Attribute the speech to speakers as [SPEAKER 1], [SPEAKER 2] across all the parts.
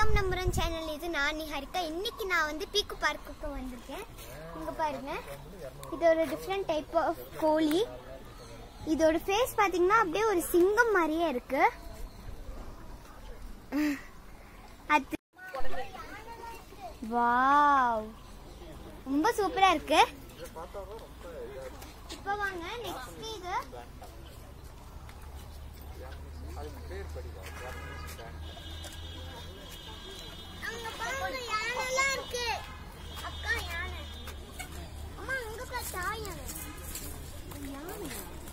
[SPEAKER 1] வணக்கம் நம்புறேன் சேனல் இது நான் நிஹாரிகா. இன்னைக்கு நான் வந்து பீக்கு பார்க்குக்கு வந்திருக்கேன். இங்க பாருங்க, இது ஒரு டிஃப்ரெண்ட் டைப் ஆஃப் கோழி. இதோட ஃபேஸ் பாத்தீங்கன்னா அப்படியே ஒரு சிங்கம் மாதிரியே இருக்கு. வாவ், ரொம்ப சூப்பரா இருக்கு. இப்போ வாங்க நெக்ஸ்ட் இது அங்க பாருங்க, யானைலாம் இருக்கு. அக்கா யானை. அம்மா அங்க பார்த்தா யானை. யானை.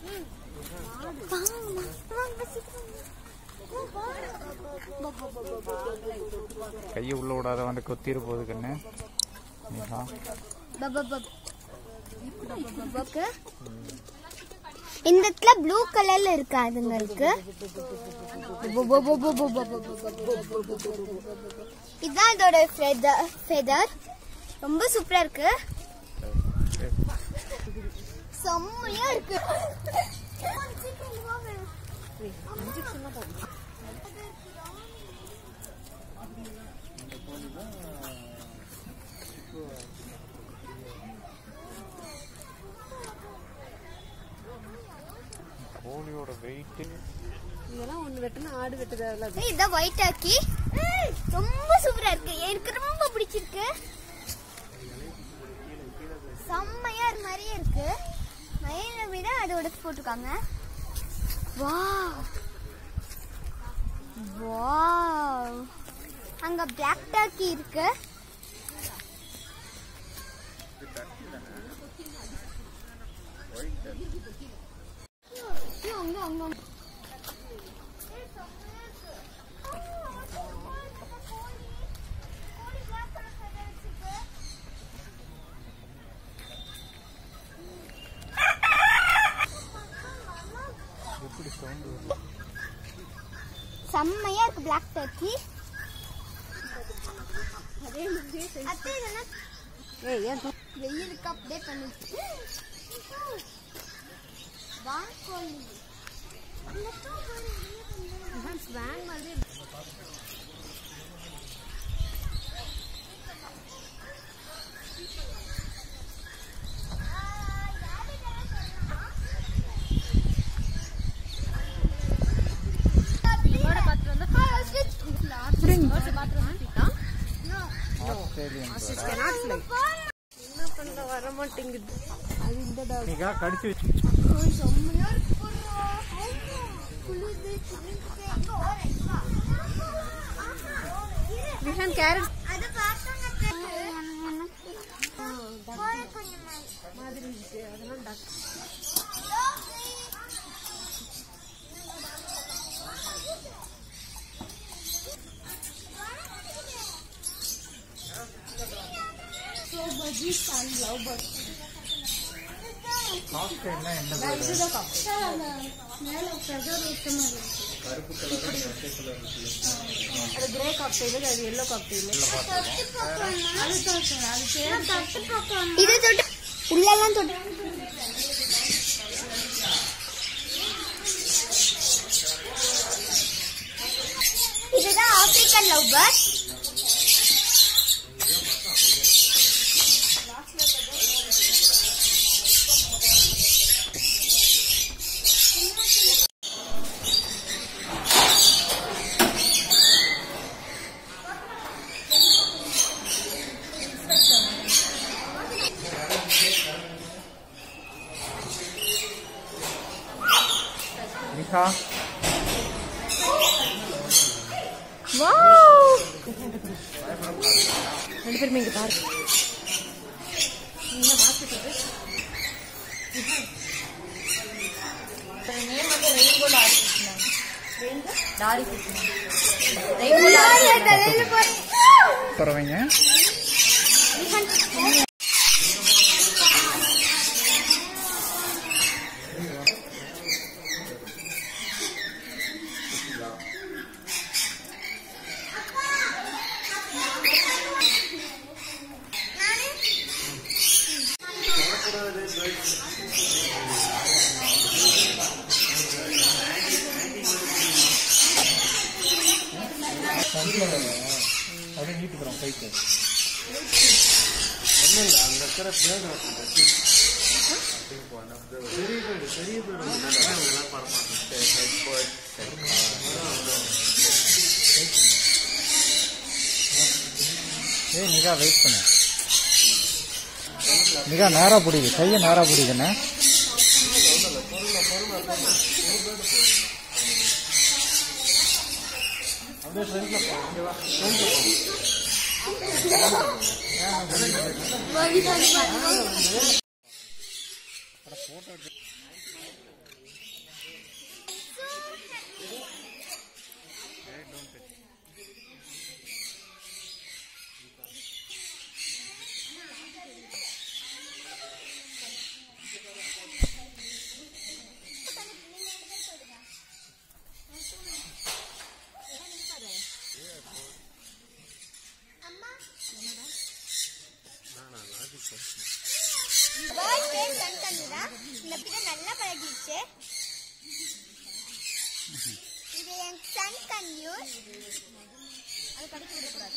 [SPEAKER 1] வாங்க வாங்க சீக்கிரம்.
[SPEAKER 2] கையை உள்ள விடாத, வந்து கொத்திர போகுது கண்ணு.
[SPEAKER 1] இந்த இடத்துல ப்ளூ கலர்ல இருக்கு அதுங்களுக்கு. இதுதான் இதோட ஃபெதர். ரொம்ப சூப்பரா இருக்கு, செம்மையா இருக்கு.
[SPEAKER 2] கோழியோட வெயிட்
[SPEAKER 3] இதெல்லாம் ஒண்ணு வெட்டுனா ஆடு வெட்டுதா.
[SPEAKER 1] இதான் ஒயிட் ஆக்கி ரொம்ப சூப்பரா இருக்கு. எனக்கு ரொம்ப பிடிச்சிருக்கு. செம்மையா மாதிரியே இருக்கு. மயிலை விட அதோட போட்டுருக்காங்க. வாவ் வாவ், அங்க பிளாக் டாக்கி இருக்கு. செம்மையா இருக்கு பிளாக் டர்க்கி. வெயிலுக்கு அப்படியே பண்ணிச்சு.
[SPEAKER 3] வர மாட்டேங்குது. அது இந்த டாக்
[SPEAKER 2] கடிச்சு
[SPEAKER 3] விஷன் கேரட் மாதிரி இருக்கு. அதெல்லாம் டாக். கிரே காக்டெயில், அது எல்லோ காக்டெயில்.
[SPEAKER 1] இது தொட்டு உள்ளெல்லாம் தொட்டு. இதுதான் ஆப்பிரிக்கன் லவ் பேர்ட்.
[SPEAKER 3] ரெண்டு பேருமே இங்க பாரு.
[SPEAKER 2] பரவாயில்லைங்க. அப்படியே நீட்டுக்கிறோம் கைக்கு.
[SPEAKER 4] ஒன்றும் இல்லை, அங்கே இருக்கிற பிளேட் பெரிய வீடு
[SPEAKER 2] ஏய் நிகா வெயிட் பண்ணு. நிகா நேராக பிடிக்கு, கையை நேராக பிடிக்குண்ணே.
[SPEAKER 4] அப்படியே ஃப்ரெண்ட்ல
[SPEAKER 1] நல்லா பழகிடுச்சு. இது என் சன் கன்யூஸ். அது கடிக்க விடக்கூடாது.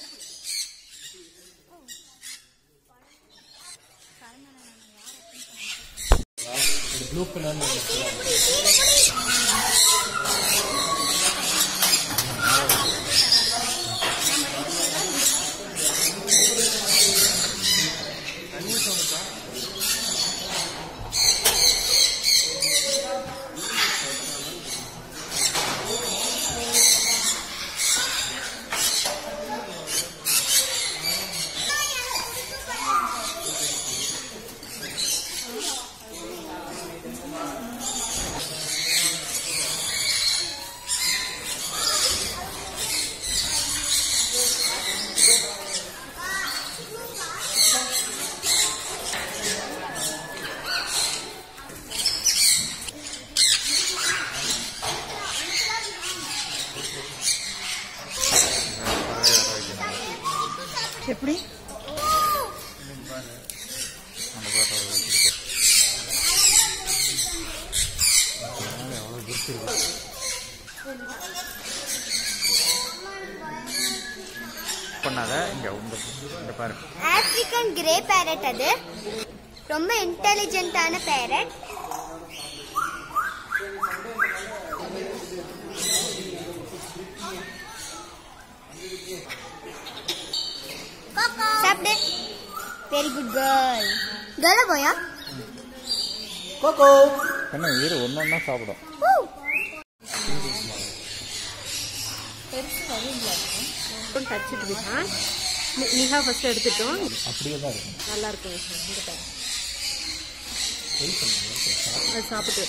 [SPEAKER 4] ப்ளூ கலர்
[SPEAKER 3] எப்படி
[SPEAKER 2] பண்ணாத. இங்க இந்த பாரு,
[SPEAKER 1] ஆப்பிரிக்கன் கிரே பேரட். அது ரொம்ப இன்டெலிஜென்ட்டான பேரட். சாப்பிடு. Very good girl. கேர்ளா போயா?
[SPEAKER 4] கோகோ
[SPEAKER 2] என்ன இரு ஒன்னொன்னா சாப்பிடும்.
[SPEAKER 3] டச் இட்டுதான் நிகா ஃபர்ஸ்ட் எடுத்துட்டோம்.
[SPEAKER 2] அப்படியே தான் இருக்கும்.
[SPEAKER 3] நல்லா இருக்கும். அது சாப்பிட்டு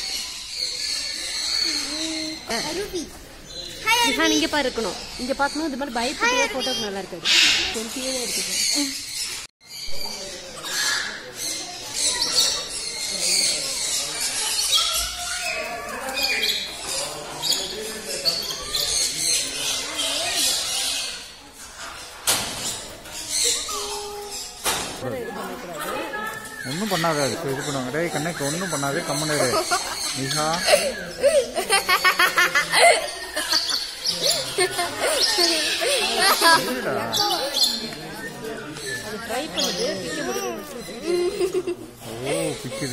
[SPEAKER 1] அருவி.
[SPEAKER 3] நிகா நீங்க பாரு இருக்கணும். இங்க பார்க்கணும். இது மாதிரி பயப்பட்டு போட்டோக்கு நல்லா இருக்காது. செல்ஃபியே தான் எடுத்துக்கணும்.
[SPEAKER 2] ஒன்றும் பண்ணாது. அது இது பண்ணுவாங்க. டே கண்ணைக்கு ஒன்றும் பண்ணாது. கம்மனு நிகா.
[SPEAKER 3] ட்ரை பண்ணுது.
[SPEAKER 2] ஓ பிக்குது.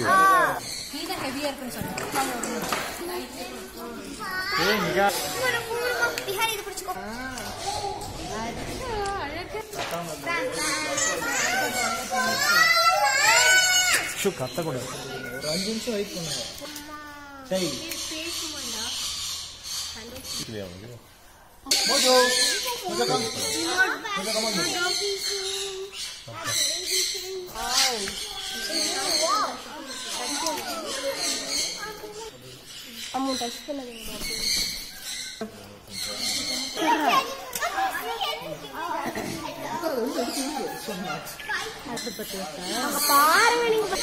[SPEAKER 2] ஏ நிகா
[SPEAKER 1] பிஹார் இது பிடிச்சுக்கோ.
[SPEAKER 2] கத்தக்கூடாது.
[SPEAKER 4] ஒரு 5 நிமிஷம் வெயிட் பண்ணுங்க. சரி மோஜோ
[SPEAKER 1] அம்மா டச் பண்ணது பாருங்க நீங்க.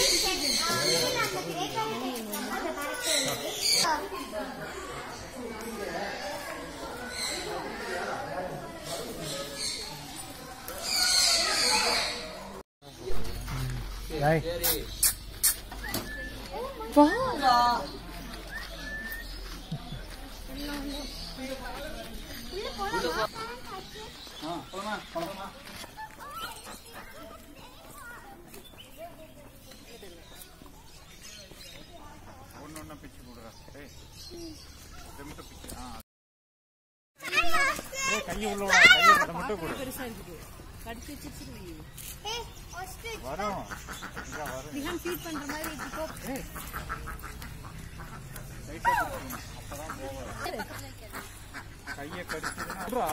[SPEAKER 2] போலாமா போலாமா ஒண்ணு பிச்சு போடுறா ஏய் இத மட்டும் பிச்சு ஏய் கையை உள்ள விட கையை மட்டும் போடு
[SPEAKER 3] பெருசா இருக்குது கடிச்சு வச்சிருக்கீங்க
[SPEAKER 1] ஏய் ஆஸ்ட்ரிச்
[SPEAKER 2] வரும் இங்க வரும்
[SPEAKER 3] ரிஹான் ஃபீட் பண்ற மாதிரி இப்போ
[SPEAKER 2] ஏய் லைட்டா பிடிக்கணும் அப்பதான் போவாது கையை கடிச்சுதுன்னா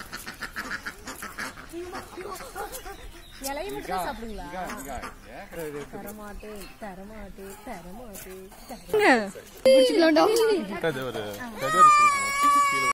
[SPEAKER 3] இலையை மட்டும் தான் சாப்பிடுங்களா
[SPEAKER 2] இங்க
[SPEAKER 3] தரமாட்டே தரமாட்டே தரமாட்டே
[SPEAKER 1] பிடிச்சிக்கலாம்டா
[SPEAKER 2] அது ஒரு